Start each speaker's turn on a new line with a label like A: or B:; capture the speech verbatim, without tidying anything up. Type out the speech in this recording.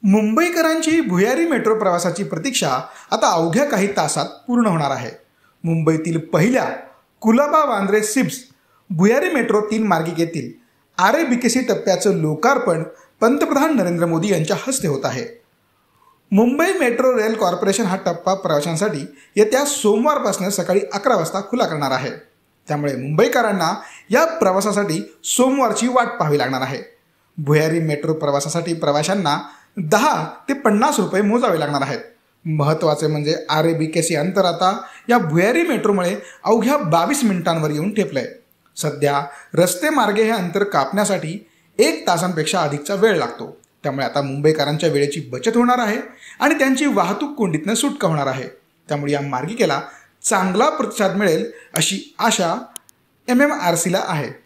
A: मुंबईकरांची भुयारी मेट्रो प्रवासाची प्रतीक्षा आता अवघ्या काही तासात पूर्ण होणार आहे। मुंबईतील पहिल्या कुलाबा वांद्रे सिप्स भुयारी मेट्रो तीन मार्गिकेतील आरेबीकेसी टप्प्याचं लोकार्पण पंतप्रधान नरेंद्र मोदी यांच्या हस्ते होत आहे। मुंबई मेट्रो रेल कॉर्पोरेशन हा टप्पा प्रवाशांसाठी येत्या सोमवारपासून सकाळी अकरा वाजता खुला करणार आहे। त्यामुळे मुंबईकरांना या प्रवासासाठी सोमवारची वाट पाहावी लागणार आहे। भुयारी मेट्रो प्रवासासाठी प्रवाशांना दहा ते पन्नास रुपये मोजावे लागणार आहेत। महत्त्वाचे म्हणजे आरेबीकेसी अंतर आता या भुयारी मेट्रोमुळे अवघ्या बावीस मिनिटांवर येऊन ठेपलंय। सध्या रस्ते मार्गे हे अंतर कापण्यासाठी एक तासांपेक्षा अधिकचा वेळ लागतो। त्यामुळे आता मुंबईकरांच्या वेळेची बचत होणार आहे आणि त्यांची वाहतूक कोंडीतनं सुटका होणार आहे। त्यामुळे या मार्गिकेला चांगला प्रतिसाद मिळेल अशी आशा एम एम आर सीला आहे।